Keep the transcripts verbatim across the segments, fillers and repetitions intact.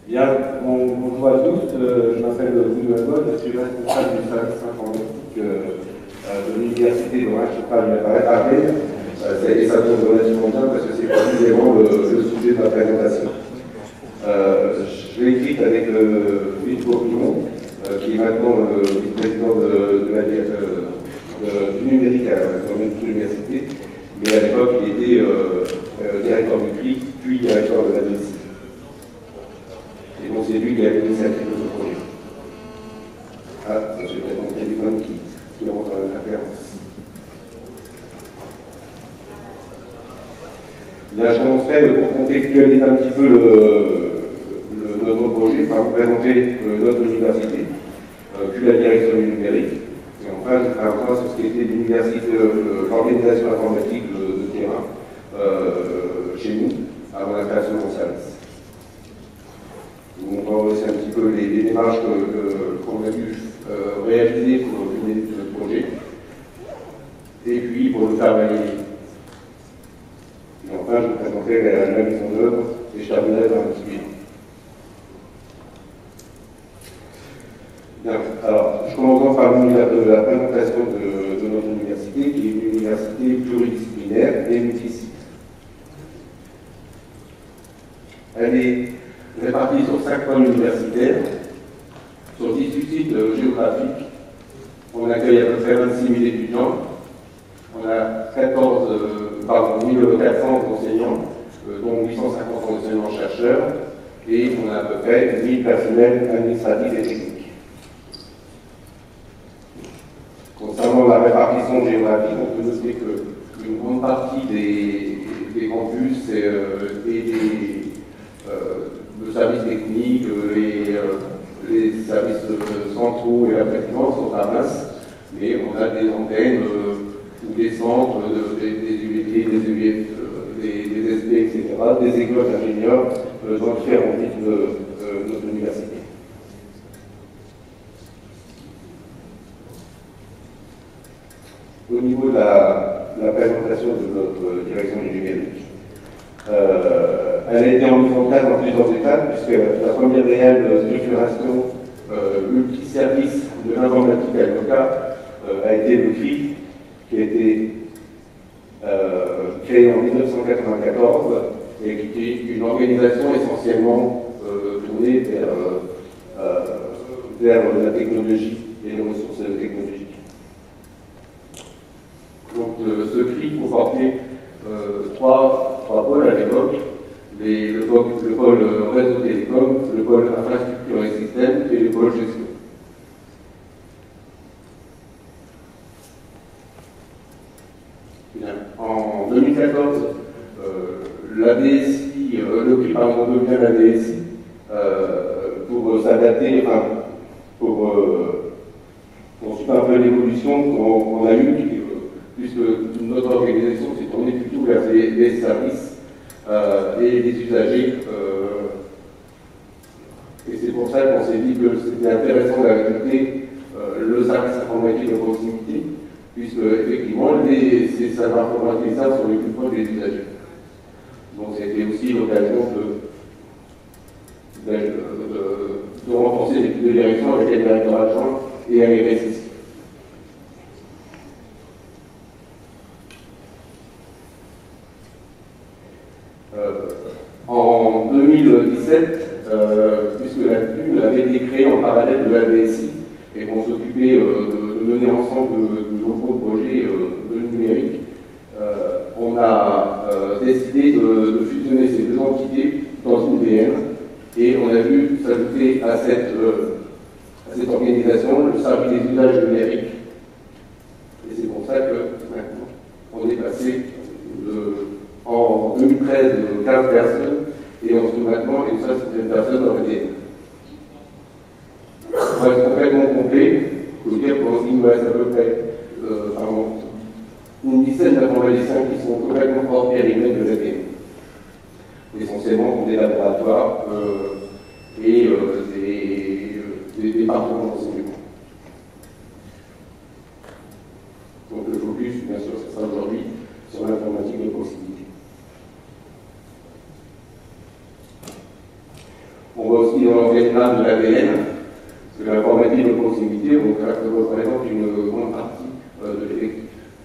Bien, bon, bonjour à tous, euh, je m'appelle Bruno Lagode, je suis responsable du service informatique euh, de l'université de Reims, je travaille à Rennes, euh, et ça tombe relativement bien parce que c'est précisément le, le sujet de ma présentation. Euh, je l'ai écrite avec euh, Philippe Bourguignon, euh, qui est maintenant le vice-président de, de la, de, du numérique à l'université, mais à l'époque il était euh, euh, directeur du C R I, puis directeur de la D S I. Et donc c'est lui qui a l'initiative de ce projet. Ah, j'ai peut-être mon téléphone qui, qui rentre dans l'interférence. Là, je commencerai pour contextualiser un petit peu le, le, notre projet, par vous présenter euh, notre université, euh, puis la direction du numérique. Et enfin, je ferai un point sur ce qui était l'université, euh, l'organisation informatique de, de terrain euh, chez nous, avant la création de mon service. On va aussi un petit peu les, les démarches qu'on a dû euh, réaliser pour finir ce projet. Et puis, pour le faire réaliser. Et enfin, je vous présenterai la, la mise en œuvre et je terminerai par un petit bilan. Bien, alors, je commence par la présentation de, de notre université, qui est une université pluridisciplinaire et multisite. Elle est répartie sur cinq pôles universitaires, sur dix-huit sites euh, géographiques. On accueille à peu près vingt-six mille étudiants. On a quatorze, euh, pardon, mille quatre cents enseignants, euh, dont huit cent cinquante enseignants-chercheurs, et on a à peu près mille personnels administratifs et techniques. Concernant la répartition géographique, on peut noter qu'une grande partie des, des campus et, euh, et des euh, le service technique, les, euh, les services euh, centraux et la présidence sont à Reims, mais on a des antennes euh, ou des centres, euh, des, des U V T, des U V F, euh, des, des S P, et cetera, des écoles d'ingénieurs euh, dans différents types de euh, notre université. Au niveau de la, la présentation de notre direction du numérique, Euh, elle a été mise en place dans plusieurs étapes, puisque la première réelle structuration euh, multiservice de l'informatique à l'Oca euh, a été le C R I, qui a été euh, créé en mille neuf cent quatre-vingt-quatorze et qui était une organisation essentiellement euh, tournée vers, euh, vers la technologie et les ressources technologiques. Donc euh, ce C R I comportait euh, trois trois pôles à l'époque, le, le pôle réseau télécom, le pôle infrastructure et système et le pôle gestion. Bien. En deux mille quatorze, euh, la D S I, euh, le C R I pardon, devient la D S I euh, pour s'adapter, enfin, pour, euh, pour suivre un peu l'évolution qu'on a eue, puisque notre organisation s'est tournée plutôt vers les, les services euh, et les usagers. Euh, et c'est pour ça qu'on s'est dit que c'était intéressant d'ajouter euh, le service informatique de proximité, puisque effectivement les, ces services informatiques sont les plus proches des usagers. Donc c'était aussi l'occasion de, de, de, de renforcer l'équipe de direction avec les directeurs adjoints et avec les R S S I. Euh, en deux mille dix-sept, euh, puisque la C N U avait été créée en parallèle de la D S I et qu'on s'occupait euh, de, de mener ensemble de, de nombreux projets euh, de numérique, euh, on a euh, décidé de, de fusionner ces deux entités dans une D N et on a vu s'ajouter à cette, euh, à cette organisation le service des usages numériques. Et c'est pour ça que maintenant on est passé de en deux mille treize, quinze personnes, et on se trouve maintenant une soixantaine de personnes dans le D N. Pour être complètement complet, il faut dire qu'il nous reste à peu près euh, pardon, une dizaine d'informaticiens qui sont complètement hors périmètre de la D N. Essentiellement pour des laboratoires euh, et euh, des, des départements d'enseignement. Donc le focus, bien sûr, ce sera aujourd'hui sur l'informatique de proximité. On va aussi dans l'organigramme de l'A D N, parce que l'informatique de proximité représente une grande partie euh, de l'effectif.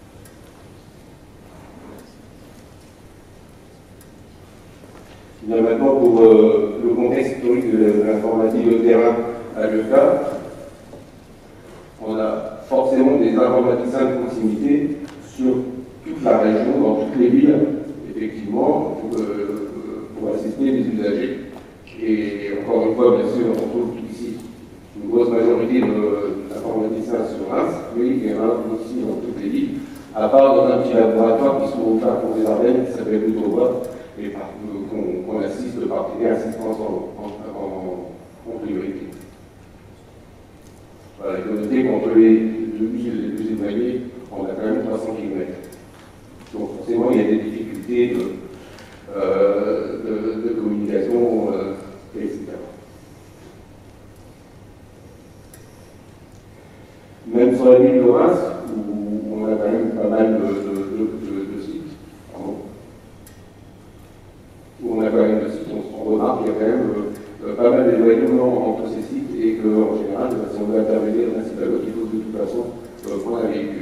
Bien, maintenant, pour euh, le contexte historique de l'informatique de terrain à l'E F A, on a forcément des informaticiens de proximité sur toute la région, dans toutes les villes, effectivement, pour, euh, pour assister les usagers. Et encore une fois, bien sûr, on trouve ici une grosse majorité d'informaticiens sur Reims, mais il y en a aussi dans toutes les villes, à part dans un petit laboratoire qui sont offerts pour des Ardennes, qui s'appelle Boutrevoix, et qu'on qu assiste par assistance en, en, en, en priorité. Voilà, il faut noter qu'entre les deux villes les plus éloignées, on a quand même trois cents kilomètres. Donc forcément, il y a des difficultés de, euh, de, de communication, euh, et cetera. Même sur la ville de Reims, où on a quand même pas mal de, de, de, de, de sites, pardon, où on a quand même de sites, on, on remarque qu'il y a quand même euh, pas mal d'éloignements entre ces sites et qu'en général, si on veut intervenir d'un site à l'autre, il faut de toute façon euh, prendre un véhicule.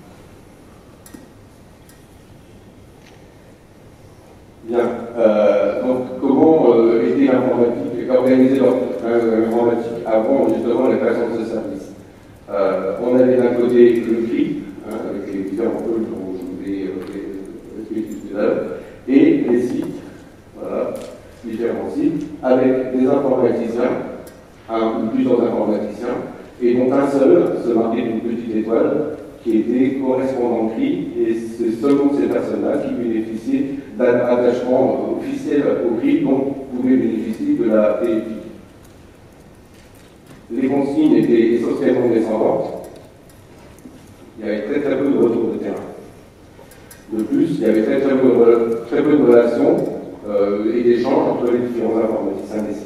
Bien. Euh, donc, comment euh, était l'informatique, organiser l'informatique avant justement la création de ce service? euh, On avait d'un côté le C L I, hein, avec les différents pôles dont je vous ai expliqué tout à l'heure, et les sites, voilà, différents sites, avec des informaticiens, un ou plusieurs informaticiens, et dont un seul se marquait d'une petite étoile qui était correspondant C L I, et c'est seulement ces personnes-là qui bénéficiaient d'un attachement officiel au C L I dont pouvaient bénéficier de la P F I. Les consignes étaient essentiellement descendantes. Il y avait très très peu de retours de terrain. De plus, il y avait très très peu, très peu de relations euh, et d'échanges entre les différents informaticiens des sites.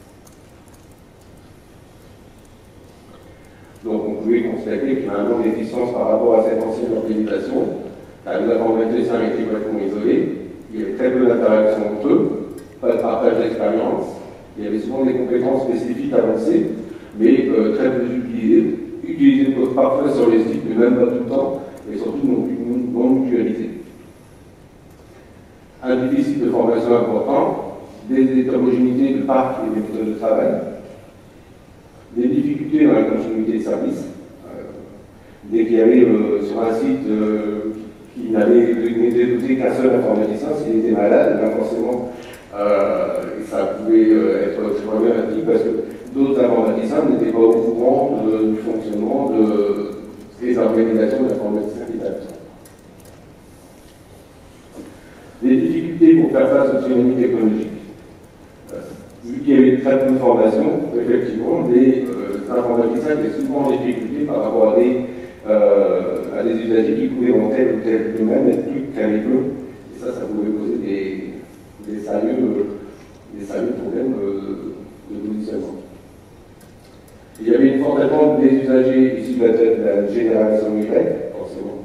Donc on pouvait constater qu'il y a un manque d'efficience par rapport à cette ancienne organisation, car les informaticiens étaient complètement isolés, il y avait très peu d'interactions entre eux, pas de partage d'expérience, il y avait souvent des compétences spécifiques avancées, mais euh, très peu utilisées, utilisées parfois sur les sites, mais même pas tout le temps, et surtout non, non mutualisées. Un déficit de formation important, des hétérogénéités de parc et des méthodes de travail, des difficultés dans la continuité des services. Euh, dès qu'il y avait euh, sur un site euh, qui n'avait été doté qu'un seul informaticien, s'il était malade, ben forcément euh, ça pouvait euh, être problématique parce que d'autres informaticiens n'étaient pas au courant de, du fonctionnement de, des organisations d'informaticiens qui étaient absents. Les difficultés pour faire face aux dynamiques technologiques. Vu qu'il y avait très peu de formation, effectivement, les euh, informaticiens étaient souvent en difficulté par rapport à des, euh, à des usagers qui pouvaient dans tel ou tel domaine être plus calés qu'eux. Et ça, ça pouvait poser des, des, sérieux, des sérieux problèmes euh, de positionnement. Il y avait une forte attente des usagers issus de la, de la génération Y, forcément.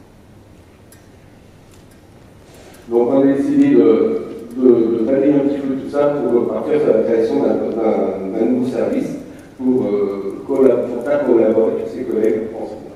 Donc on a décidé de de, de balayer un petit peu tout ça pour partir sur la création d'un nouveau service pour, euh, pour faire collaborer tous ses collègues ensemble.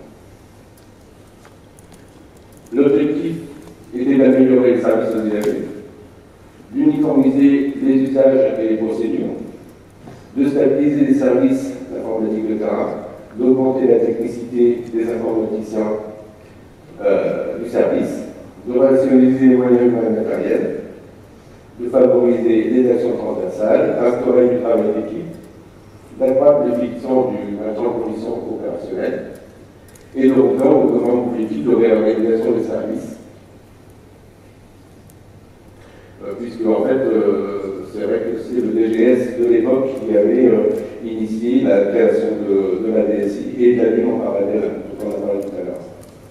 L'objectif était d'améliorer le service aux usagers, d'uniformiser les usages et les procédures, de stabiliser les services d'informatique de terrain, d'augmenter la technicité des informaticiens euh, du service, de rationaliser les moyens humains et matériels, de favoriser les actions transversales, d'instaurer du travail d'équipe, d'accroître l'efficience du maintien en conditions opérationnelles et de reprendre au grand objectif de réorganisation des services. Euh, puisque en fait, euh, c'est vrai que c'est le D G S de l'époque qui avait euh, initié la création de, de la D S I et de la ligne en parallèle, dont on a parlé tout à l'heure.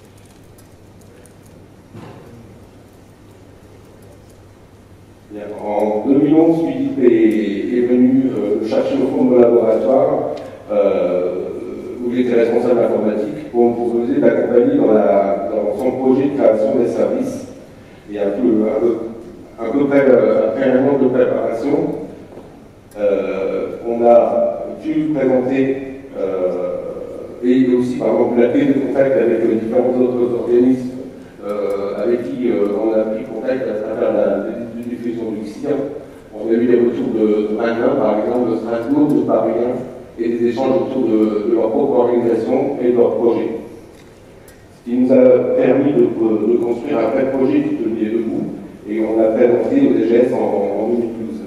En deux mille onze, Philippe est, est venu euh, chercher au fond de mon laboratoire euh, où j'étais responsable informatique pour me proposer d'accompagner dans, dans son projet de création des services. Et un peu, un peu, un peu près, après un an de préparation, euh, on a pu présenter, euh, et aussi par exemple la prise de contact avec les différents autres organismes euh, avec qui euh, on a pris contact à travers la diffusion du C I R. On a eu des retours de Manin, par exemple, de Strasbourg, de Paris, et des échanges autour de, de leur propre organisation et de leur projet. Ce qui nous a permis de, de construire un vrai projet qui tenait debout, et on l'a présenté au D G S en, en deux mille douze.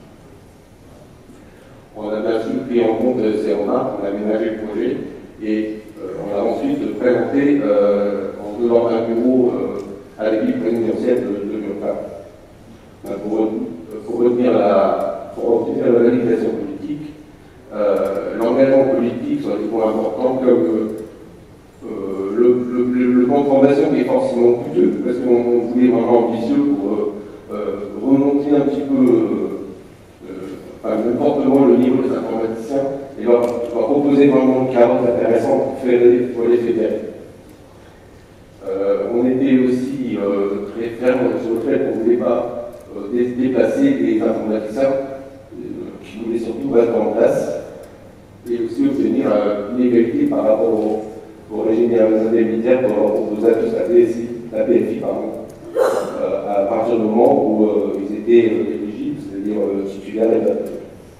On a bien sûr pris en compte ces remarques, on a aménagé le projet, et euh, on a ensuite présenté euh, en dehors d'un bureau euh, à l'équipe présidentielle de, de l'U R P A. Pour, pour retenir la, pour obtenir la validation politique, euh, l'engagement politique sur des points importants comme euh, le, le, le plan de formation qui est forcément coûteux, parce qu'on voulait vraiment ambitieux pour euh, euh, remonter un petit peu euh, enfin, fortement le niveau des informaticiens et leur, leur proposer vraiment une carotte intéressante pour, faire, pour les fédérer. Euh, on était aussi euh, très ferme sur le fait qu'on ne voulait pas euh, déplacer des informaticiens euh, qui voulaient surtout rester en place et aussi obtenir euh, une égalité par rapport au, au régime indemnitaire qu'on leur proposait à tous la P S I, la P F I, pardon, euh, à partir du moment où euh, ils étaient euh, éligibles, c'est-à-dire euh, titulaires et battus.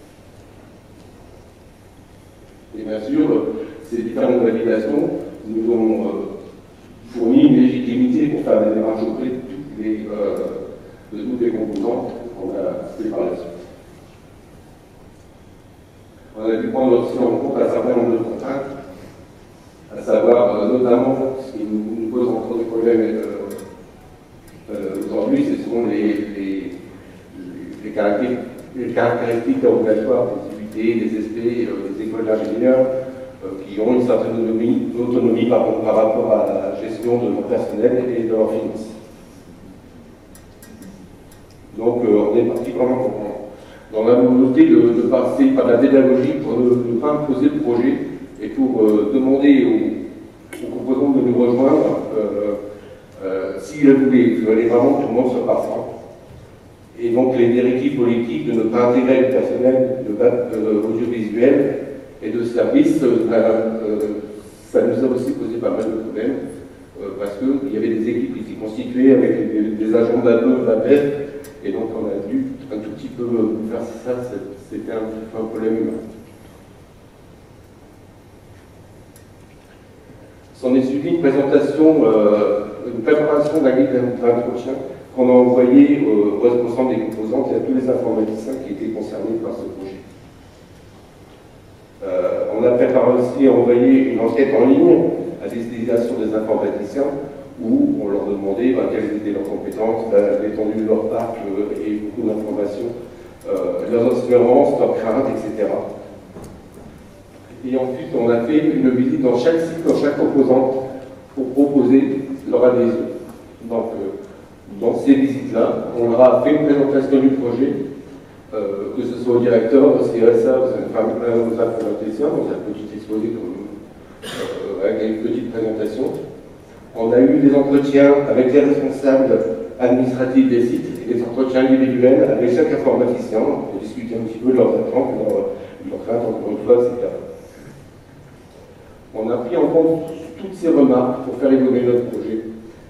Et bien sûr, ces différentes validations nous ont euh, fourni une légitimité pour faire des démarches auprès de toutes les, euh, de toutes les composantes qu'on a fait par la suite. On a dû prendre aussi en compte un certain nombre de contraintes, à savoir euh, notamment ce qui nous, nous pose encore des problèmes euh, euh, aujourd'hui, ce sont les, les, les, caractéristiques, les caractéristiques obligatoires des I U T, des S P, euh, des écoles d'ingénieurs, qui ont une certaine autonomie, autonomie par, par rapport à la gestion de leur personnel et de leurs finances. Donc euh, on est parti vraiment dans la volonté de, de passer par la pédagogie pour ne, ne pas imposer le projet et pour euh, demander aux, aux composants de nous rejoindre euh, euh, s'ils le voulaient. Il fallait vraiment que tout le monde soit partant. Et donc les directives politiques de ne pas intégrer le personnel de, de audiovisuel et de services, euh, euh, ça nous a aussi posé pas mal de problèmes, euh, parce qu'il y avait des équipes qui étaient constituées avec des, des agents d'A P E, d'A P F, et donc on a dû un tout petit peu faire ça, c'était un, un problème humain. S'en est suivi une présentation, euh, une préparation d'un guide d'entretien qu'on a envoyé euh, aux responsables des composantes et à tous les informaticiens qui étaient concernés par ce projet. Euh, on a préparé aussi à envoyer une enquête en ligne à destination des informaticiens où on leur demandait ben, quelles étaient leurs compétences, l'étendue de leur parc euh, et beaucoup d'informations, euh, leurs espérances, leurs craintes, et cetera. Et ensuite, on a fait une visite dans chaque site, dans chaque composante, pour proposer leur adhésion. Donc, euh, dans ces visites-là, on leur a fait une présentation du projet. Euh, que ce soit au directeur, au C S A, aux informaticiens, on a un petit exposé comme, euh, avec une petite présentation. On a eu des entretiens avec les responsables administratifs des sites et des entretiens individuels avec chaque informaticien pour discuter un petit peu de leurs attentes, de leurs leur craintes, encore une fois, et cetera. On a pris en compte toutes ces remarques pour faire évoluer notre projet,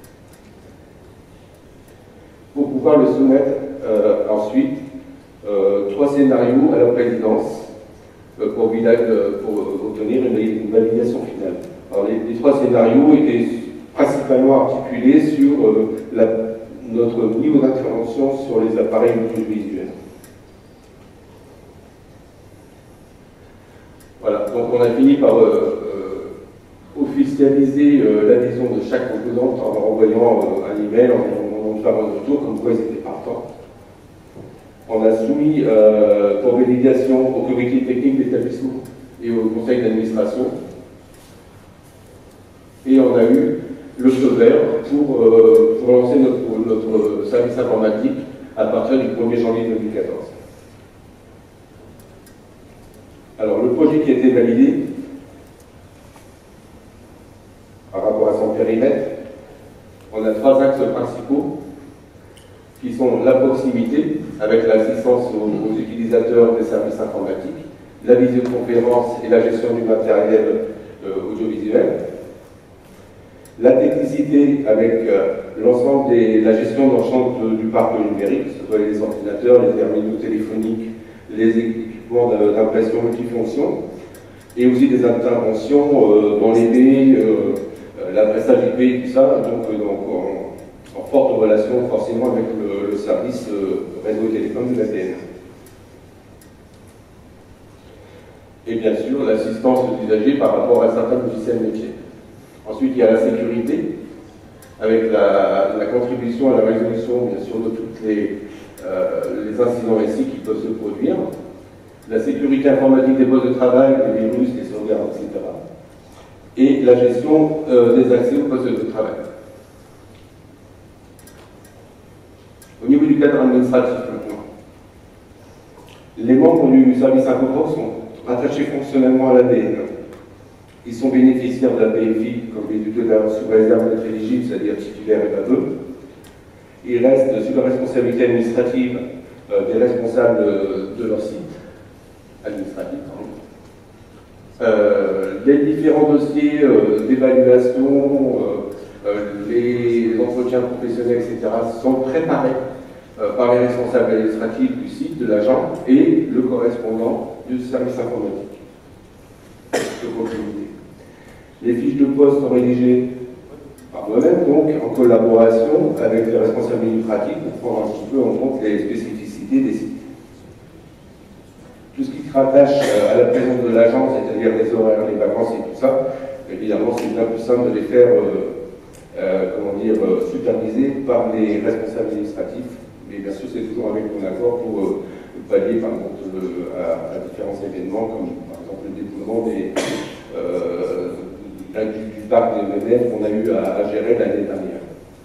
pour pouvoir le soumettre euh, ensuite. Euh, trois scénarios à la présidence euh, pour, pour obtenir une, une validation finale. Alors, les, les trois scénarios étaient principalement articulés sur euh, la, notre niveau d'intervention sur les appareils audiovisuels. Voilà, donc on a fini par euh, euh, officialiser euh, l'adhésion de chaque composante en leur envoyant euh, un email, en leur demandant de faire un retour, comme quoi ils étaient partants. On a soumis euh, pour validation au comité technique d'établissement et au conseil d'administration. Et on a eu le feu vert pour, euh, pour lancer notre, notre service informatique à partir du premier janvier deux mille quatorze. Alors, le projet qui a été validé, par rapport à son périmètre, on a trois axes principaux qui sont la proximité, avec l'assistance aux, aux utilisateurs des services informatiques, la visioconférence et la gestion du matériel euh, audiovisuel, la technicité avec euh, l'ensemble de la gestion de l'ensemble du parc numérique, que ce soit les ordinateurs, les terminaux téléphoniques, les équipements d'impression multifonction, et aussi des interventions euh, dans les baies, euh, l'adressage I P et tout ça, donc, euh, donc en, en forte relation forcément avec le, le service euh, réseau télécom de l'A D N. Et bien sûr, l'assistance aux usagers par rapport à certains logiciels métiers. Ensuite, il y a la sécurité, avec la, la contribution à la résolution, bien sûr, de tous les, euh, les incidents récits qui peuvent se produire. La sécurité informatique des postes de travail, les virus, les sauvegardes, et cetera. Et la gestion euh, des accès aux postes de travail. Au niveau du cadre administratif, maintenant, les membres du service Infoprox sont rattachés fonctionnellement à l'A D N. Ils sont bénéficiaires de la P F I, comme les tuteurs sous réserve d'être éligibles, c'est-à-dire titulaires et baveux. Ils restent sous la responsabilité administrative euh, des responsables de leur site administratif. Euh, les différents dossiers euh, d'évaluation, euh, euh, les entretiens professionnels, et cetera, sont préparés euh, par les responsables administratifs du site, de l'agent et le correspondant du service informatique de proximité. Les fiches de poste sont rédigées par moi-même, donc en collaboration avec les responsables administratifs pour prendre un petit peu en compte les spécificités des sites. Tout ce qui se rattache à la présence de l'agent, c'est-à-dire les horaires, les vacances et tout ça, évidemment, c'est bien plus simple de les faire euh, euh, comment dire, euh, superviser par les responsables administratifs. Mais bien sûr, c'est toujours avec mon accord pour euh, pallier par exemple, euh, à, à différents événements, comme par exemple le déploiement des, euh, du, du parc des M N F qu'on a eu à, à gérer l'année dernière.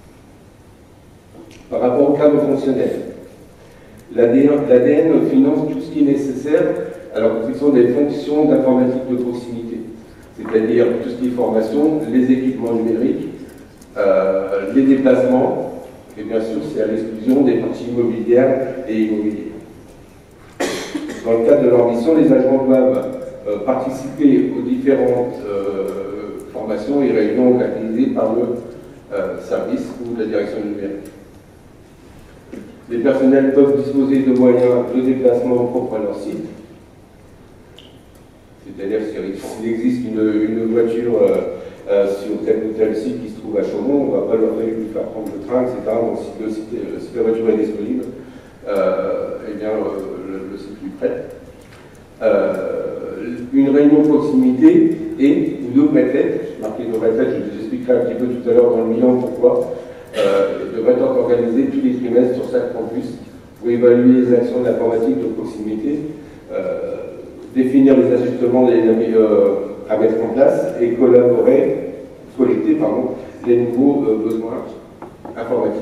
Par rapport au cadre fonctionnel, l'A D N finance tout ce qui est nécessaire, alors ce sont des fonctions d'informatique de proximité, c'est-à-dire tout ce qui est formation, les équipements numériques, euh, les déplacements, et bien sûr c'est à l'exclusion des parties immobilières et immobilières. Dans le cadre de leur mission, les agents doivent euh, participer aux différentes euh, formations et réunions organisées par le euh, service ou la direction numérique. Les personnels peuvent disposer de moyens de déplacement propres à leur site. C'est-à-dire s'il existe une, une voiture euh, euh, sur tel ou tel site qui se trouve à Chaumont, on ne va pas leur faire prendre le train, et cetera. Donc si, le site, si la voiture est disponible, euh, eh bien euh, le, le site lui prête. Euh, une réunion de proximité et ou devrait être, j'ai marqué devrait être, je vous expliquerai un petit peu tout à l'heure dans le bilan pourquoi. Euh, devrait être organisé tous les trimestres sur chaque campus pour évaluer les actions de l'informatique de proximité, euh, définir les ajustements les, euh, à mettre en place et collaborer, collecter pardon, les nouveaux euh, besoins informatiques.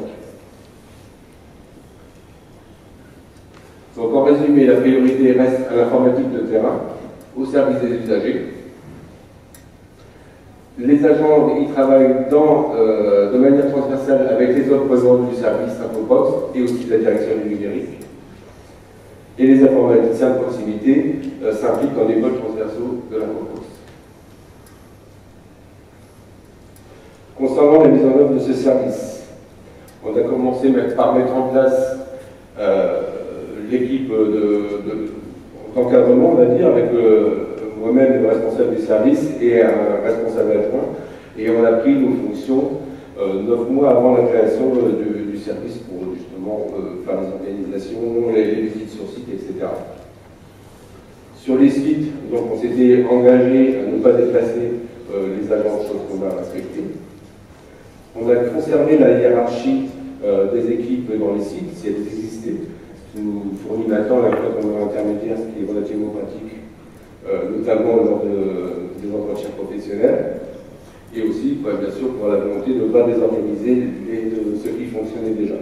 Donc en résumé, la priorité reste à l'informatique de terrain, au service des usagers. Les agents y travaillent dans, euh, de manière transversale avec les autres membres du service Infoprox et aussi de la direction du numérique. Et les informaticiens de proximité euh, s'impliquent dans les modes transversaux de l'Infoprox. Concernant la mise en œuvre de ce service, on a commencé par mettre en place euh, l'équipe d'encadrement, on va dire, avec le moi-même le responsable du service et un responsable adjoint, et on a pris nos fonctions euh, neuf mois avant la création euh, du, du service pour justement euh, faire les organisations, les, les visites sur site, et cetera. Sur les sites, donc on s'était engagé à ne pas déplacer euh, les agents, chose qu'on a respectée. On a conservé la hiérarchie euh, des équipes dans les sites, si elles existaient, ce qui nous fournit maintenant la méthode intermédiaire, ce qui est relativement pratique. Euh, notamment lors de, des entretiens professionnels, et aussi, bah, bien sûr, pour la volonté de ne pas désorganiser les, de, ce qui fonctionnait déjà.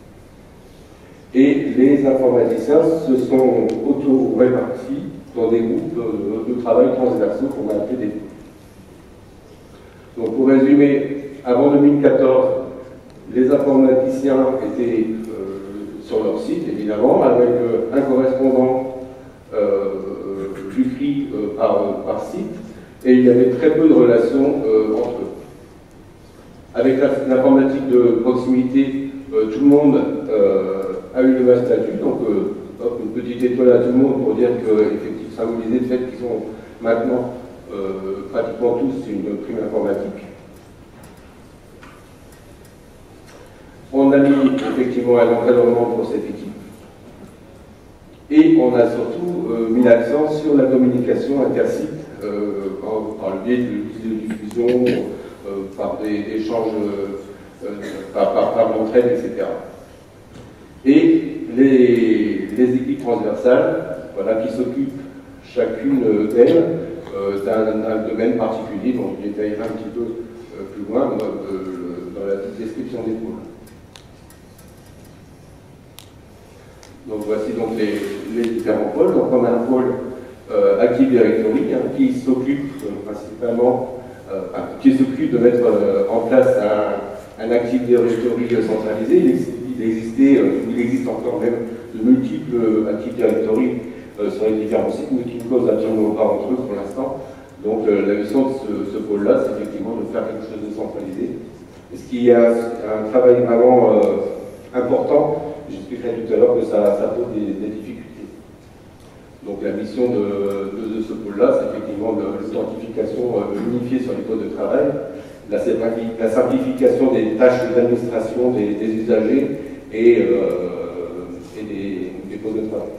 Et les informaticiens se sont auto-répartis dans des groupes de, de travail transversaux qu'on a appelés des. Donc, pour résumer, avant deux mille quatorze, les informaticiens étaient euh, sur leur site, évidemment, avec euh, un correspondant euh, du euh, par, par site, et il y avait très peu de relations euh, entre eux. Avec l'informatique de proximité, euh, tout le monde euh, a eu le même statut, donc euh, hop, une petite étoile à tout le monde pour dire que, effectivement, symboliser le fait qu'ils ont maintenant euh, pratiquement tous une prime informatique. On a mis effectivement un encadrement pour cette équipe. Et on a surtout euh, mis l'accent sur la communication intersite euh, par, par le biais de diffusion, euh, par des échanges, euh, par, par, par l'entraide, et cetera. Et les, les équipes transversales, voilà, qui s'occupent chacune d'elles euh, d'un domaine particulier, dont je détaillerai un petit peu euh, plus loin dans, euh, dans la description des pôles. Donc voici donc les, les différents pôles. Donc on a un pôle euh, Active Directory hein, qui s'occupe euh, principalement, euh, enfin, qui s'occupe de mettre euh, en place un, un Active Directory centralisé. Il, ex il existait, euh, il existe encore même de multiples euh, Active Directory euh, sur les différents sites, mais qui ne causent absolument pas entre eux pour l'instant. Donc euh, la mission de ce, ce pôle-là, c'est effectivement de faire quelque chose de centralisé. Ce qui est un, un travail vraiment euh, important. J'expliquerai tout à l'heure que ça, ça pose des, des difficultés. Donc la mission de, de, de ce pôle-là, c'est effectivement l'authentification euh, unifiée sur les postes de travail, la, la simplification des tâches d'administration des, des usagers et, euh, et des, des postes de travail.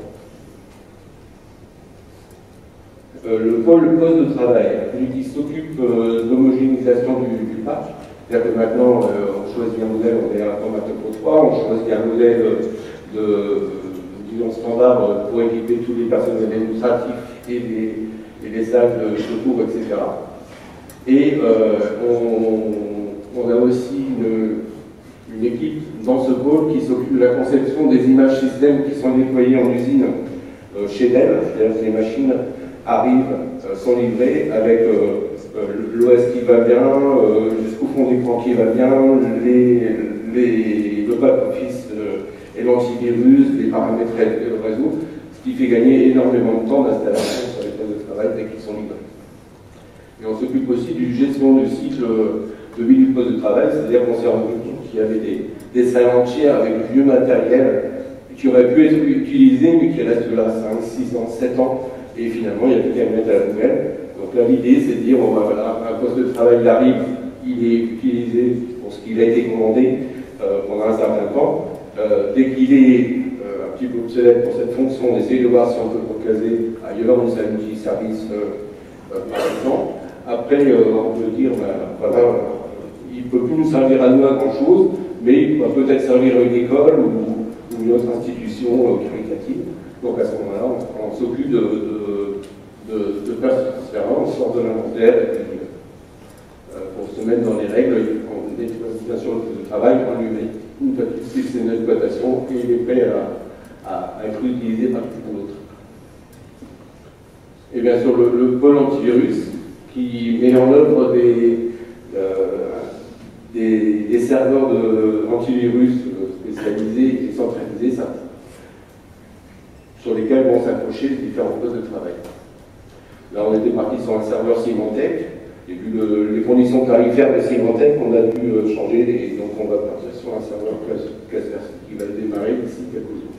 Euh, le pôle poste de travail, lui qui s'occupe euh, de l'homogénéisation du, du parc. C'est-à-dire que maintenant, euh, on choisit un modèle, on est à vingt-neuf point trois, on choisit un modèle de, disons, standard pour équiper tous les personnels administratifs et les, et les salles de secours, et cetera. Et euh, on, on a aussi une, une équipe dans ce pôle qui s'occupe de la conception des images systèmes qui sont déployées en usine euh, chez Dell, c'est-à-dire que les machines arrivent, euh, sont livrées avec euh, Euh, l'O S qui va bien, euh, jusqu'au fond d'écran qui va bien, les, les, le back-office euh, et l'antivirus, les paramètres et le réseau, ce qui fait gagner énormément de temps d'installation sur les postes de travail dès qu'ils sont livrés. Et on s'occupe aussi du gestion du cycle de vie du poste de travail, c'est-à-dire qu'on s'est rendu compte qu'il y avait des, des salles entières avec du vieux matériel qui aurait pu être utilisé, mais qui reste là cinq, six ans, sept ans, et finalement il n'y a plus qu'à le mettre à la poubelle. Donc là, l'idée, c'est de dire, bon, ben, voilà, un poste de travail il arrive, il est utilisé pour ce qu'il a été commandé euh, pendant un certain temps. Euh, dès qu'il est euh, un petit peu obsolète pour cette fonction, on essaie de voir si on peut le recaser ailleurs, une salle multi-service, euh, euh, par exemple. Après, euh, on peut dire, ben, voilà, euh, il ne peut plus nous servir à nous à grand-chose, mais il va peut-être servir à une école ou, ou une autre institution euh, caritative. Donc à ce moment-là, on, on s'occupe de, de de, de faire on sort de l'inventaire et puis euh, pour se mettre dans les règles, on nettoie bien sûr le poste de travail, on lui met une petite c'est une exploitation et il est prêt à, à, à être utilisé par quelqu'un d'autre. Et bien sûr le, le pôle antivirus qui met en œuvre des, euh, des, des serveurs de antivirus spécialisés et centralisés, ça, sur lesquels vont s'accrocher les différents postes de travail. Là, on était parti sur un serveur Symantec, et vu le, les conditions tarifaires de Symantec, on a dû euh, changer, et donc on va partir sur un serveur Cluster qui va démarrer d'ici quelques jours.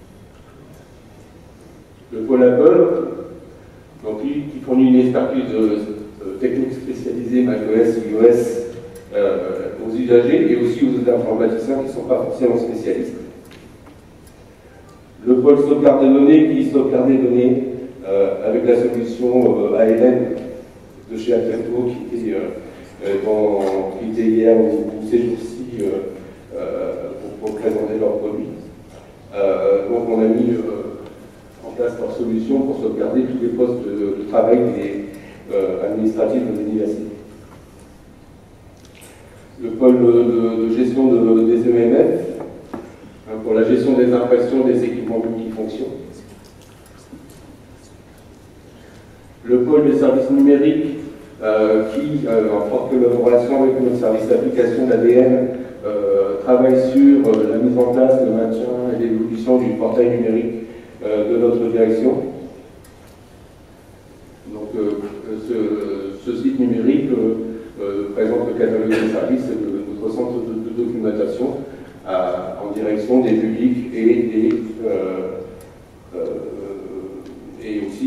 Le pôle Apple, donc, qui, qui fournit une expertise de, de technique spécialisée macOS, iOS euh, aux usagers et aussi aux informaticiens qui ne sont pas forcément spécialistes. Le pôle sauvegarde de données qui sauvegarde des données Euh, avec la solution euh, A L N de chez Alberto qui était, euh, dans, qui était hier ou, ou ces jours-ci euh, euh, pour, pour présenter leurs produits. Euh, donc on a mis euh, en place leur solution pour sauvegarder tous les postes de, de travail des, euh, administratifs de l'université. Le pôle de, de, de gestion de, des E M F hein, pour la gestion des impressions des équipements multifonctions. Le pôle des services numériques euh, qui, euh, en forte collaboration avec notre service d'application d'A D N, euh, travaille sur euh, la mise en place, le maintien et l'évolution du portail numérique euh, de notre direction.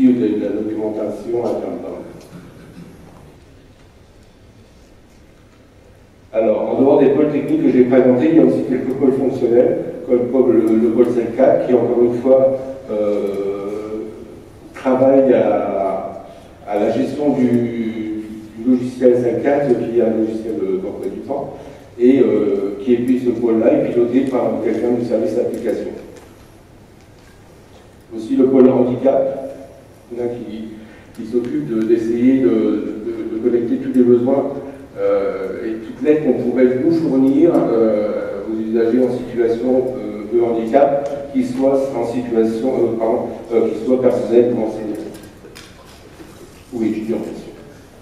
suivre de la documentation à terme. Alors, en dehors des pôles techniques que j'ai présentés, il y a aussi quelques pôles fonctionnels, comme le, le pôle cinq quatre, qui encore une fois euh, travaille à, à la gestion du, du logiciel cinq quatre, qui est un logiciel d'emploi du temps, et euh, qui est puis ce pôle-là est piloté par quelqu'un du service d'application. Aussi le pôle handicap, qui, qui s'occupe d'essayer de, de, de, de collecter tous les besoins euh, et toute l'aide qu'on pourrait nous fournir euh, aux usagers en situation euh, de handicap, qu'ils soient en situation, euh, pardon, euh, qu'ils soient personnels ou enseignants, ou étudiants, bien sûr.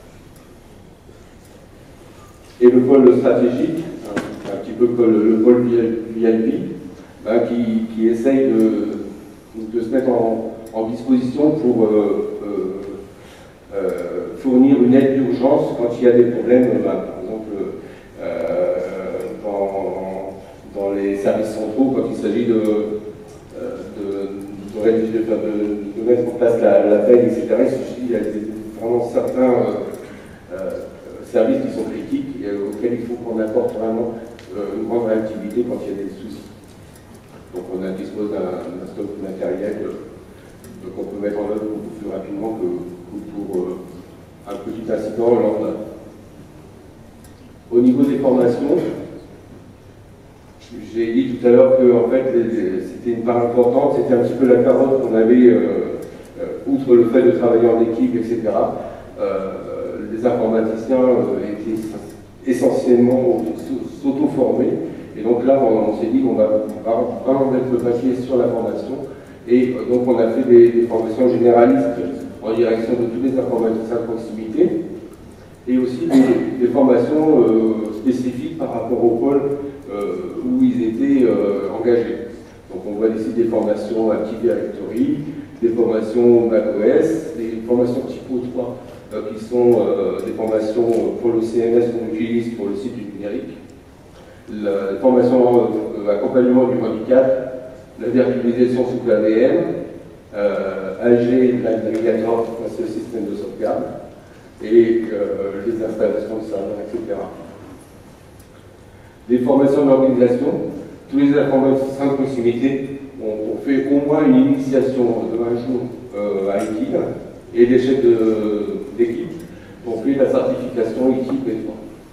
Et le pôle stratégique, un, un petit peu comme le, le pôle V I P, ben, qui, qui essaye de de se mettre en, en disposition pour euh, euh, euh, fournir une aide d'urgence quand il y a des problèmes, bah, par exemple euh, dans, dans les services centraux, quand il s'agit de, de, de, de, de, de mettre en place la, la paie, et cetera. Il suffit, il y a des, vraiment certains euh, euh, services qui sont critiques et auxquels il faut qu'on apporte vraiment euh, une grande réactivité quand il y a des soucis. Donc on dispose d'un stock matériel euh, qu'on peut mettre en œuvre beaucoup plus rapidement que, que pour euh, un petit incident lambda. Au niveau des formations, j'ai dit tout à l'heure que en fait, c'était une part importante, c'était un petit peu la carotte qu'on avait, euh, euh, outre le fait de travailler en équipe, et cetera. Euh, les informaticiens euh, étaient essentiellement s'auto-formés. Et donc là, on, on s'est dit qu'on va vraiment mettre le paquet sur la formation. Et euh, donc on a fait des, des formations généralistes en direction de tous les informaticiens de proximité, et aussi des, des formations euh, spécifiques par rapport au pôle euh, où ils étaient euh, engagés. Donc on voit ici des formations Active Directory, des formations macOS, des formations Typo trois euh, qui sont euh, des formations pour le C M S qu'on utilise pour le site du numérique. La formation euh, accompagnement du handicap, la virtualisation sous K V M, euh, A G, l'agrégateur, c'est le système de sauvegarde, et euh, les installations de serveurs, et cetera. Des formations d'organisation, tous les informaticiens de proximité ont, ont fait au moins une initiation de un jour euh, à I T I L, et des chefs d'équipe ont fait la certification I T I L P trois.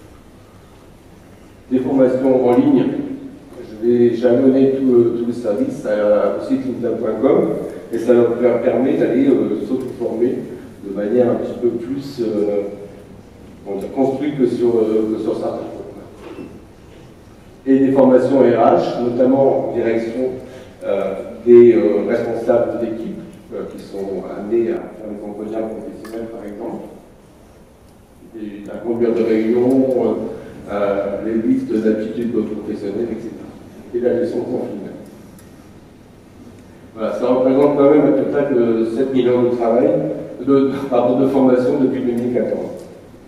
Des formations en ligne, je vais jalonner tout, tout le service à, au site linta point com, et ça leur permet d'aller euh, s'auto-former de manière un petit peu plus euh, construite que sur, euh, que sur certains points. Et des formations R H, notamment en direction euh, des euh, responsables d'équipe euh, qui sont amenés à faire des entretiens professionnels, par exemple, et à conduire des réunions, euh, Euh, les listes d'aptitudes professionnelles, et cetera. Et la gestion de conflit. Voilà, ça représente quand même un total de sept mille heures de travail, de, pardon, de formation depuis deux mille quatorze.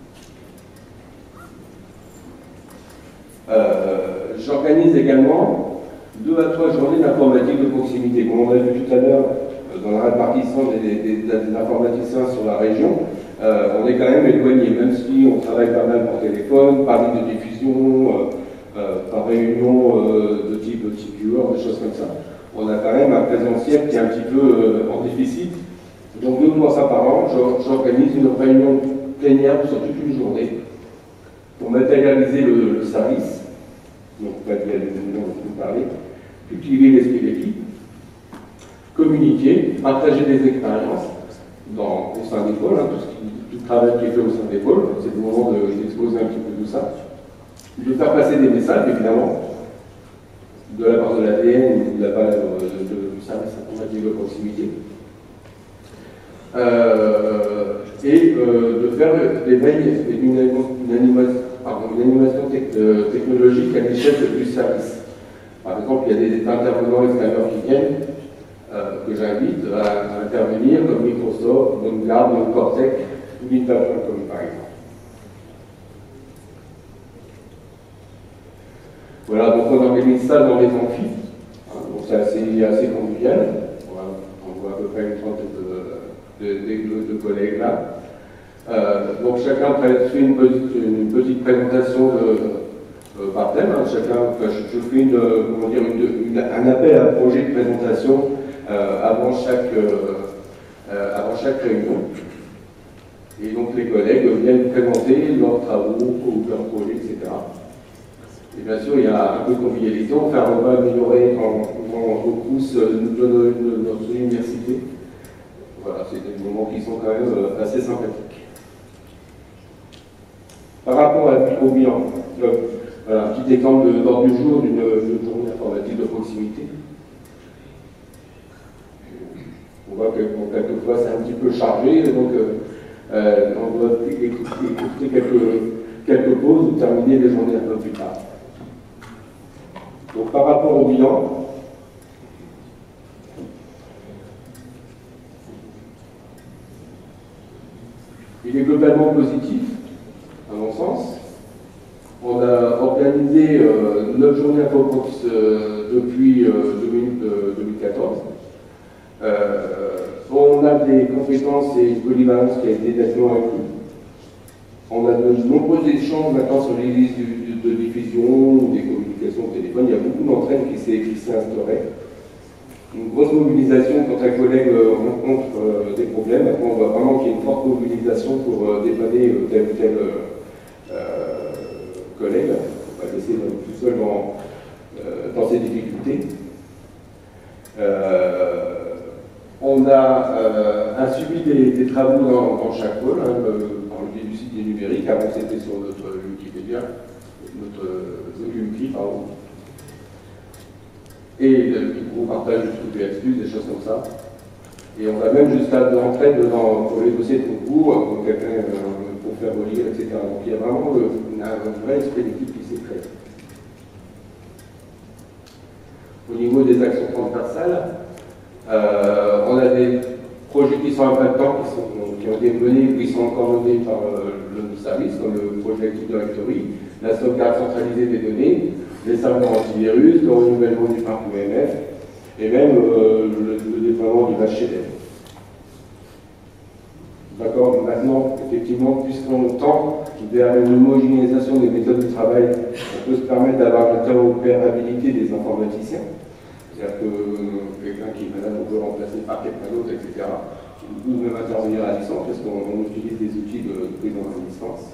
Euh, J'organise également deux à trois journées d'informatique de proximité. Comme on a vu tout à l'heure dans la répartition des, des, des informaticiens sur la région, Euh, on est quand même éloigné, même si on travaille pas mal par téléphone, par ligne de diffusion, euh, euh, par réunion euh, de type T P U, des choses comme ça. On a quand même un présentiel qui est un petit peu euh, en déficit. Donc deux mois ça par an, j'organise une réunion plénière sur toute une journée pour matérialiser le, le service, donc pas dire les éléments dont vous parlez, cultiver l'esprit d'équipe, communiquer, partager des expériences dans, au sein des pôles, hein, tout, ce qui, tout le travail qui est fait au sein des pôles, c'est le moment d'exposer de, un petit peu tout ça, de faire passer des messages, évidemment, de la part de l'A D N ou de la part de, de, de, du service informatique de proximité, euh, et euh, de faire des veilles, une, une, animation, pardon, une animation tec, euh, technologique à l'échelle du service. Par exemple, il y a des, des intervenants extérieurs qui viennent, Euh, que j'invite à, à intervenir, comme Microsoft, OneGuard, OneCortex, linta point com par exemple. Voilà, donc on organise ça dans les amphis, hein, donc c'est assez, assez convivial, on, on voit à peu près une trentaine de, de, des deux collègues là. Euh, donc chacun fait une petite, une petite présentation de, euh, par thème. Hein. Chacun, enfin, je, je fais une, comment dire, une, une, un appel à projet de présentation euh, avant, chaque, euh, euh, avant chaque réunion. Et donc les collègues viennent présenter leurs travaux, leurs projets, et cetera. Et bien sûr, il y a un peu de convivialité. On fait un repas amélioré dans, dans, au Crous de, de, de, de notre université. Voilà, c'est des moments qui sont quand même assez sympathiques. Par rapport à, au bilan, euh, voilà, un petit exemple d'ordre du jour d'une journée informatique de proximité. On voit que bon, quelquefois c'est un petit peu chargé, donc euh, euh, on doit écouter quelques, quelques pauses ou terminer les journées un peu plus tard. Donc par rapport au bilan, il est globalement positif, à mon sens. On a organisé euh, neuf journées InfoProx euh, depuis euh, deux mille quatorze. Euh, on a des compétences et une polyvalence qui a été nettement accrue. On a de nombreux échanges maintenant sur les listes de, de diffusion ou des communications au téléphone. Il y a beaucoup d'entraînes qui s'est instaurée. Une grosse mobilisation quand un collègue euh, rencontre euh, des problèmes. Maintenant, on voit vraiment qu'il y a une forte mobilisation pour euh, dépanner euh, tel ou tel euh, euh, collègue. On va laisser euh, tout seul dans, euh, dans ses difficultés. Euh, on a euh, un suivi des, des travaux dans, dans chaque pôle, hein, le, par le biais du site des numériques. Avant, c'était sur notre Wikipédia, notre Wiki, pardon. Et le micro-partage de P S plus, des choses comme ça. Et on va même jusqu'à de l'entraide pour les dossiers de concours, pour quelqu'un euh, pour faire relire, et cetera. Donc il y a vraiment le, une, un vrai esprit d'équipe qui s'est créé. Au niveau des actions transversales, euh, on a des projets qui sont impactants, qui, sont, qui ont été menés ou qui sont encore menés par euh, le service, comme le projet Active Directory, la sauvegarde centralisée des données, les serveurs antivirus, le renouvellement du parc O M F, et même euh, le, le déploiement du H D F. D'accord, maintenant, effectivement, puisqu'on tend vers une homogénéisation des méthodes de travail, on peut se permettre d'avoir l'interopérabilité des informaticiens. C'est-à-dire que quelqu'un qui est malade, on peut remplacer par quelqu'un d'autre, et cetera. Ou même intervenir à distance, parce qu'on utilise des outils de prise en distance.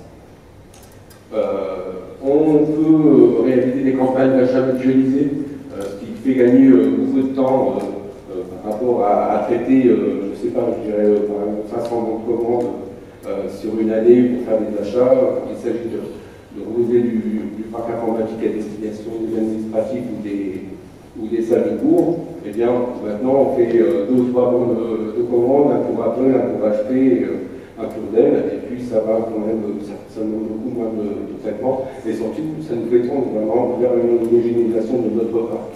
Euh, on peut réaliser des campagnes d'achat mutualisées, euh, ce qui fait gagner euh, beaucoup de temps euh, euh, par rapport à, à traiter, euh, je ne sais pas, je dirais euh, par exemple cinq cents bons de commande euh, sur une année pour faire des achats. Quand il s'agit de, de renouveler du, du parc informatique à destination des administratifs ou des, ou des salles de cours, eh bien maintenant on fait euh, deux ou trois bons de, de commande, un pour Apple, un pour H P, euh, un tour d'aile, et puis ça va quand même, ça, ça demande beaucoup moins de, de traitement, et surtout, ça nous fait tendre vraiment vers une homogénéisation de notre parc.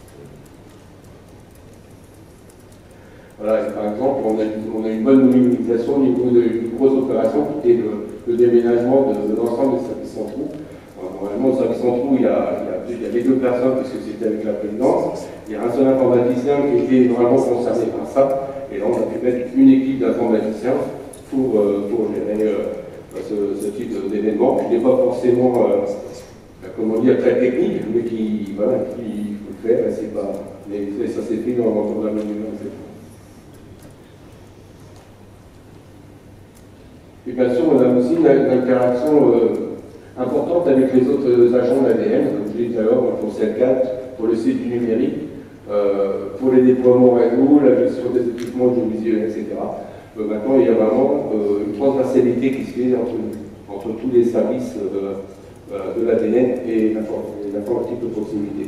Voilà, et par exemple, on a, on a une bonne mobilisation au niveau d'une grosse opération qui était le, le déménagement de, de l'ensemble des services centraux. Alors, normalement, au service centraux, il y, a, il, y a, il y avait deux personnes, parce que c'était avec la présidence. Il y a un seul informaticien qui était vraiment concerné par ça, et là, on a pu mettre une équipe d'informaticiens Pour, euh, pour gérer euh, ce, ce type d'événement, qui n'est pas forcément, euh, comment dire, très technique, mais qui, voilà, qui faut le faire, et c'est pas, mais, mais ça s'est fait dans, dans la même université. Et bien sûr, on a aussi une, une interaction euh, importante avec les autres agents de l'A D N, comme je l'ai dit tout à l'heure, pour C L quatre, pour le site du numérique, euh, pour les déploiements réseau, la gestion des équipements audiovisuels, et cetera. Euh, maintenant, il y a vraiment euh, une transversalité qui se fait entre, entre tous les services euh, euh, de l'A D N et l'informatique de proximité.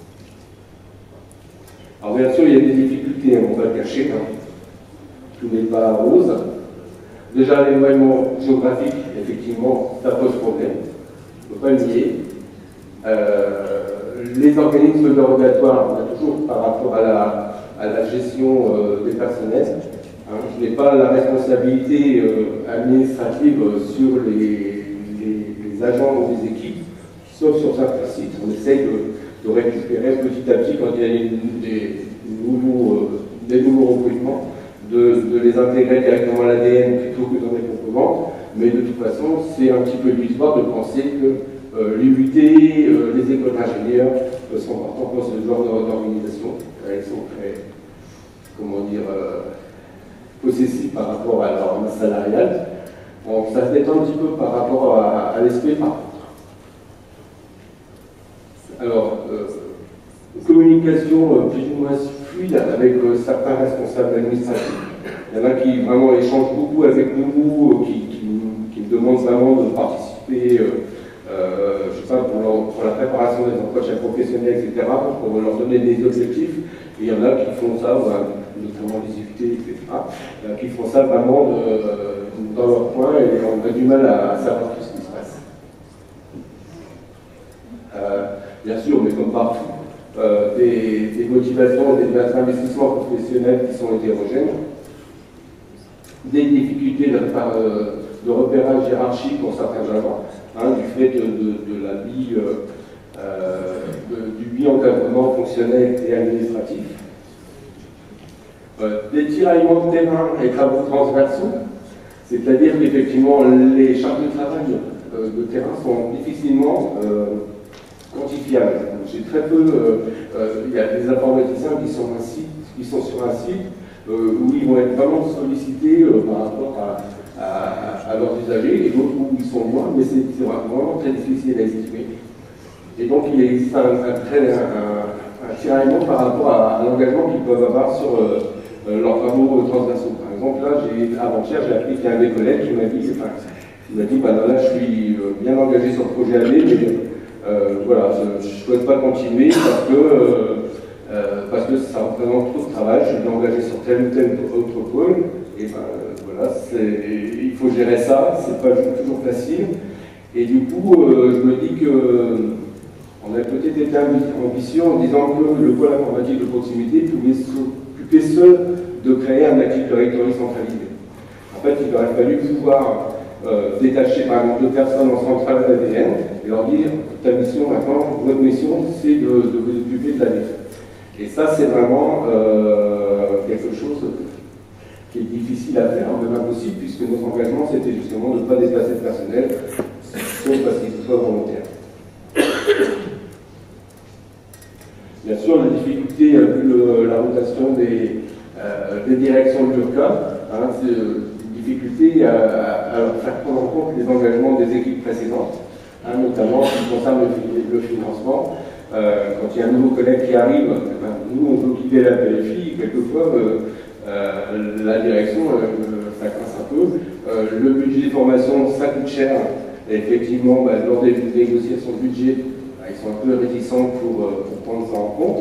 Alors bien sûr, il y a des difficultés, hein, on va le cacher, hein. Tout n'est pas rose. Déjà, l'éloignement géographique, effectivement, ça pose problème, on ne peut pas le nier. Euh, les organismes dérogatoires, on a toujours par rapport à la, à la gestion euh, des personnels. Hein, je n'ai pas la responsabilité euh, administrative sur les, les, les agents ou les équipes, sauf sur certains sites. On essaye de, de récupérer petit à petit, quand il y a des, des, nouveaux, euh, des nouveaux recrutements, de de, de les intégrer directement à l'A D N plutôt que dans des composants, mais de toute façon, c'est un petit peu illusoire de penser que euh, l'U U T, euh, les écoles d'ingénieurs euh, sont importants pour ce genre d'organisation. Elles sont très, comment dire, euh, possessives par rapport à leur masse salariale. Donc ça se détend un petit peu par rapport à, à l'esprit par contre. Alors, euh, communication euh, plus ou moins fluide avec euh, certains responsables administratifs. Il y en a qui vraiment échangent beaucoup avec nous, euh, qui, qui, qui me demandent vraiment de participer, euh, euh, je sais pas, pour, leur, pour la préparation des emplois de chef professionnel, et cetera, pour leur donner des objectifs. Et il y en a qui font ça, bah, notamment les U T, et cetera, euh, qui font ça vraiment de, euh, dans leur coin et on a du mal à savoir tout ce qui se passe. Euh, bien sûr, mais comme partout, euh, des, des motivations, des investissements professionnels qui sont hétérogènes, des difficultés de, de repérage hiérarchique pour certains agents, hein, du fait de, de, de la vie, euh, euh, de, du bi-encadrement fonctionnel et administratif, euh, des tiraillements de terrain et travaux transversaux, c'est-à-dire qu'effectivement les charges de travail euh, de terrain sont difficilement euh, quantifiables. J'ai très peu, euh, euh, il y a des informaticiens qui sont, un site, qui sont sur un site euh, où ils vont être vraiment sollicités euh, par rapport à, à, à leurs usagers, et d'autres où ils sont moins, mais c'est vraiment très difficile à estimer. Et donc il existe un, un, très, un, un tiraillement par rapport à, à l'engagement qu'ils peuvent avoir sur euh, euh, leurs travaux transversaux. Par exemple, là, avant-hier, j'ai appris qu'il y a un des collègues qui m'a dit, enfin, il m'a dit, bah, là, je suis bien engagé sur le projet A D, mais euh, voilà, je ne souhaite pas continuer parce que, euh, euh, parce que ça représente trop de travail, je suis bien engagé sur tel ou tel autre pôle, et ben, voilà, il faut gérer ça, c'est pas toujours facile. Et du coup, euh, je me dis que on a peut-être été ambitieux en disant que le pôle informatique de proximité pouvait s'occuper seul de créer un Active Directory centralisé. En fait, il aurait fallu pouvoir euh, détacher par exemple deux personnes en centrale A D N et leur dire ta mission maintenant, votre mission, c'est de, de vous occuper de l'A D N. Et ça, c'est vraiment euh, quelque chose qui est difficile à faire, même impossible, puisque notre engagement, c'était justement de ne pas déplacer le personnel, sauf parce qu'il soit volontaire. Bien sûr, la difficulté, vu la rotation des, euh, des directions de l'U R C A, hein, c'est une difficulté à, à, à faire prendre en compte les engagements des équipes précédentes, hein, notamment en ce qui concerne le, le financement. Euh, quand il y a un nouveau collègue qui arrive, eh ben, nous, on peut quitter la P F I, quelquefois, euh, euh, la direction, euh, ça coince un peu. Euh, le budget de formation, ça coûte cher. Et effectivement, bah, lors des négociations de budget, bah, ils sont un peu réticents pour, euh, pour prendre ça en compte.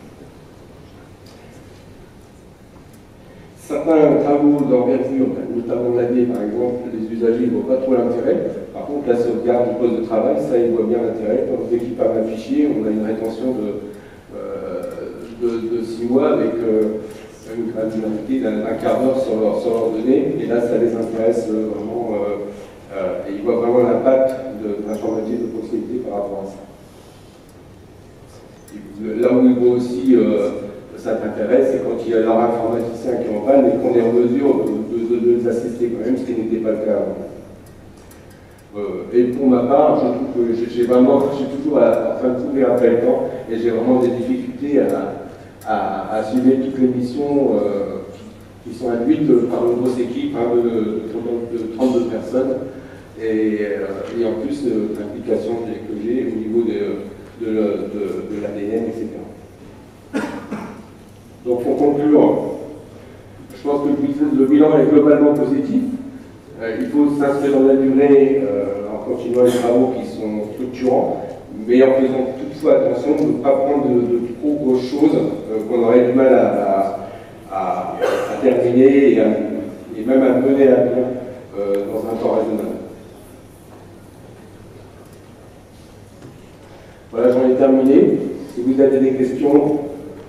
Certains travaux d'envergure, notamment l'A D, par exemple, les usagers ne voient pas trop l'intérêt. Par contre, la sauvegarde du poste de travail, ça, ils voient bien l'intérêt. Dès qu'ils parlent un fichier, on a une rétention de, euh, de, de six mois avec euh, une granularité d'un quart d'heure sur leurs sur leur données. Et là, ça les intéresse vraiment. Euh, euh, et ils voient vraiment l'impact de, de l'informatique de proximité par rapport à ça. Et là où ils voient aussi euh, ça t'intéresse, c'est quand il y a leur informaticien qui est en panne et qu'on est en mesure de, de, de, de les assister quand même, ce qui n'était pas le cas avant. Euh, et pour ma part, je trouve que j'ai vraiment, je suis toujours en train de trouver après le temps et j'ai vraiment des difficultés à, à, à suivre toutes les missions euh, qui sont induites par une grosse équipe hein, de, de, de trente-deux personnes et, euh, et en plus euh, l'implication que j'ai au niveau de, de, de, de l'A D N, et cetera. Donc pour conclure, je pense que le bilan est globalement positif. Euh, il faut s'inscrire dans la durée euh, en continuant les travaux qui sont structurants, mais en faisant toutefois attention de ne pas prendre de, de trop grosses choses euh, qu'on aurait du mal à, à, à, à terminer et, à, et même à mener à bien euh, dans un temps raisonnable. Voilà, j'en ai terminé. Si vous avez des questions,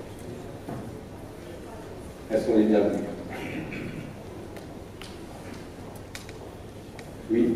elles sont les bienvenues. Oui.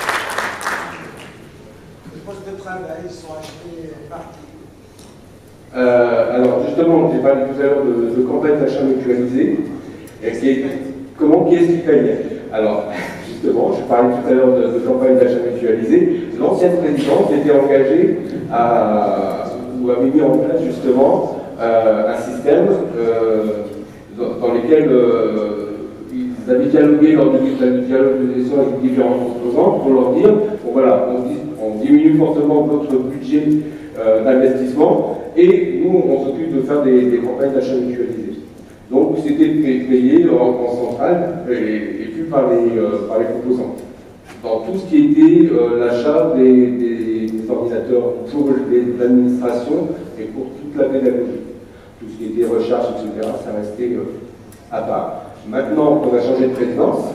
Les postes de travail sont achetés par qui? Euh, alors justement, j'ai parlé tout à l'heure de, de campagne d'achat mutualisée. Et qui est, comment, qui est-ce qui paye? Alors, justement, je parlais tout à l'heure de, de campagne d'achat mutualisée. L'ancienne présidente était engagée à, ou avait mis en place justement euh, un système euh, dans, dans lequel euh, ils avaient dialogué lors du dialogue de gestion avec les différents composants pour leur dire, bon voilà, on, on diminue fortement notre budget euh, d'investissement et nous, on s'occupe de faire des, des campagnes d'achat mutualisées. Donc c'était payé en, en centrale et, et puis par les, euh, par les composants. Dans tout ce qui était euh, l'achat des, des, des ordinateurs pour l'administration et pour toute la pédagogie. Tout ce qui était recherche, et cetera, ça restait euh, à part. Maintenant qu'on a changé de présidence,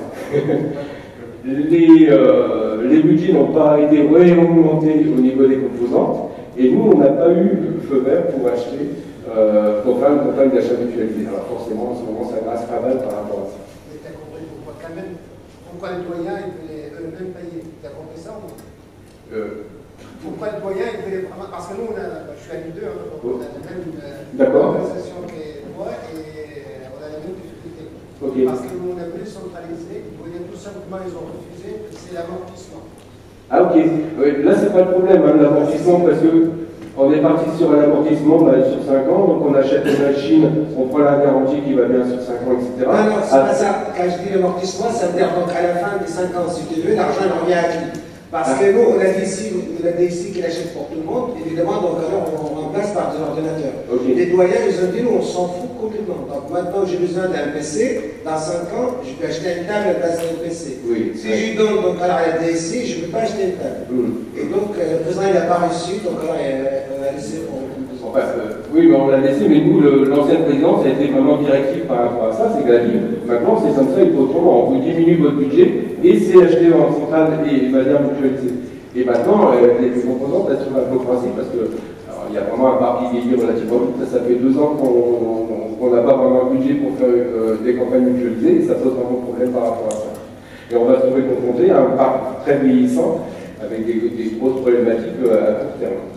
les, euh, les budgets n'ont pas été réaugmentés au niveau des composantes et nous, on n'a pas eu le feu vert pour acheter Euh, pour faire une campagne d'achat mutualisé. Alors forcément, en ce moment, ça grasse pas mal par rapport à ça. Mais tu as compris pourquoi quand même, pourquoi les doyens, ils veulent eux-mêmes payer. Tu as compris ça ou non? euh, Pourquoi les doyens, ils veulent... Parce que nous, on a, je suis à leader, hein, donc on a la même organisation que toi et on a la même difficulté. Okay. Parce que nous, on a voulu centraliser, ils voulaient tout simplement, ils ont refusé, c'est l'amortissement. Ah ok, oui, là c'est pas le problème, hein, l'amortissement, parce que on est parti sur un amortissement bah, sur cinq ans, donc on achète une machine, on prend la garantie qui va bien sur cinq ans, et cetera. Non, non, c'est ah, pas ça. Quand je dis l'amortissement, ça veut dire donc à la fin des cinq ans, si tu veux, l'argent revient à qui? Parce ah. que nous, on a dit ici, on a dit ici qu'il achète pour tout le monde, évidemment, donc alors on remplace par des ordinateurs. Okay. Les doyens, ils ont dit, nous, on s'en fout complètement. Donc maintenant, j'ai besoin d'un P C, dans cinq ans, je peux acheter une table à la place d'un P C. Oui. Si ouais. je lui donne donc alors à la D S I, je ne peux pas acheter une table. Mm. Et donc, euh, le président, il n'a pas reçu, donc alors il a laissé pour enfin, euh, oui, mais on l'a laissé, mais nous, l'ancienne présidence a été vraiment directive par rapport à ça, c'est qu'elle a dit, maintenant c'est comme ça, il faut autrement, on vous diminue votre budget, et c'est acheté en centrale et de manière mutualisée. Et maintenant, euh, les composantes, elles sont un peu principe, parce que alors, il y a vraiment un parti qui est relativement vite, ça, ça fait deux ans qu'on n'a pas vraiment un budget pour faire euh, des campagnes mutualisées, et ça pose vraiment problème par rapport à ça. Et on va se trouver confronté à un parc très vieillissant, avec des, des grosses problématiques euh, à court terme.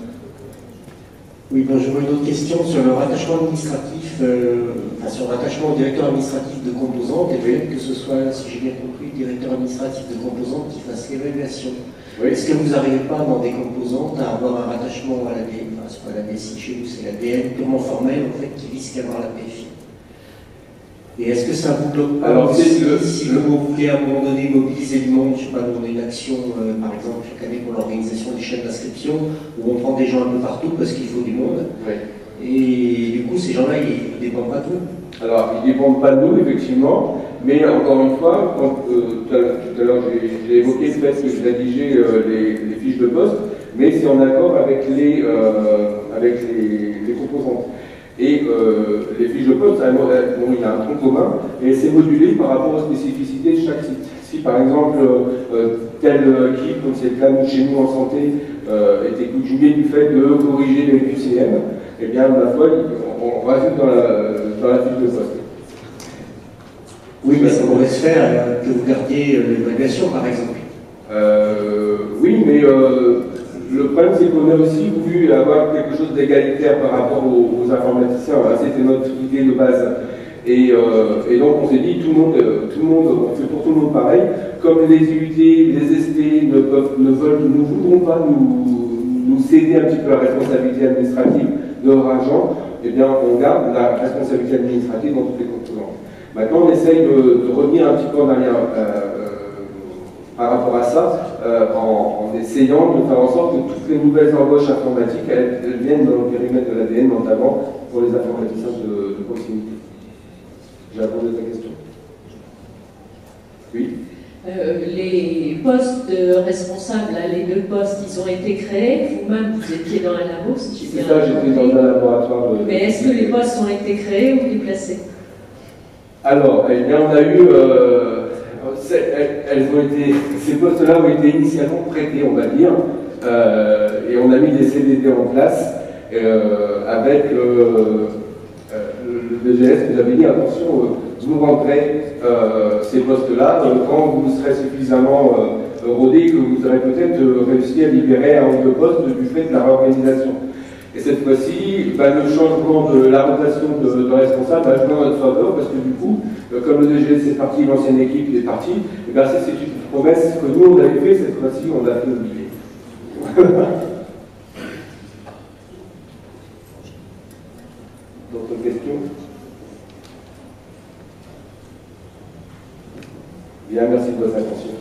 Oui, bon, j'aurais une autre question sur le rattachement administratif, euh, enfin sur le rattachement au directeur administratif de composantes, et bien que ce soit, si j'ai bien compris, le directeur administratif de composantes qui fasse l'évaluation. Oui. Est-ce que vous n'arrivez pas dans des composantes à avoir un rattachement à la D N, enfin c'est pas la D S I chez vous, c'est la D N purement formelle en fait qui risque d'avoir la P F I? Et est-ce que ça vous bloque pas? Alors, si, le, si le... vous voulez à un moment donné mobiliser du monde, je ne sais pas, on a une action, euh, par exemple, chaque année pour l'organisation des chaînes d'inscription, où on prend des gens un peu partout parce qu'il faut du monde. Oui. Et du coup, ces gens-là, ils ne dépendent pas de nous. Alors, ils ne dépendent pas de nous, effectivement, mais encore une fois, quand, euh, tout à l'heure, j'ai évoqué le fait que je rédigeais euh, les, les fiches de poste, mais c'est en accord avec les, euh, avec les, les composantes. Et euh, les fiches de poste, bon, il y a un tronc commun, et c'est modulé par rapport aux spécificités de chaque site. Si par exemple, euh, telle équipe, comme c'est le cas chez nous en santé, euh, était coutumée du fait de corriger les Q C M, eh bien, ma foi, on, on rajoute dans la, dans la fiche de poste. Oui, mais ça pourrait se faire euh, que vous gardiez euh, l'évaluation, par exemple. Euh, oui, mais euh, le problème, c'est qu'on a aussi voulu avoir quelque chose d'égalitaire par rapport aux, aux informaticiens. Voilà, c'était notre idée de base. Et, euh, et donc, on s'est dit, tout le monde, tout le monde, on fait pour tout le monde pareil. Comme les U T, les S T ne, peuvent, ne, veulent, ne voudront pas nous, nous céder un petit peu la responsabilité administrative de leur argent, eh bien, on garde la responsabilité administrative dans toutes les composantes. Maintenant, on essaye de, de revenir un petit peu en arrière. Euh, par rapport à ça, euh, en, en essayant de faire en sorte que toutes les nouvelles embauches informatiques, elles, elles viennent dans le périmètre de l'A D N, notamment pour les informaticiens de, de proximité. J'ai répondu à ta question. Oui. Euh, les postes de responsables, là, les deux postes, ils ont été créés. Vous-même, vous étiez dans un labo, si j'ai bien compris. C'est ça, j'étais dans un laboratoire. De... Mais est-ce que les postes ont été créés ou déplacés? Alors, eh bien, on a eu... Euh, Elles, elles ont été, ces postes-là ont été initialement prêtés, on va dire, euh, et on a mis des C D D en place euh, avec euh, le D G S qui nous avait dit attention, euh, vous rendrez euh, ces postes-là euh, quand vous serez suffisamment euh, rodé que vous aurez peut-être euh, réussi à libérer un ou deux postes du fait de la réorganisation. Et cette fois-ci, bah, le changement de la rotation de, de responsable va jouer en notre faveur parce que du coup, euh, comme le D G S est parti, l'ancienne équipe est partie, et ben, c'est une promesse que nous on avait fait, cette fois-ci on l'a fait oublier. D'autres questions? Bien, merci de votre attention.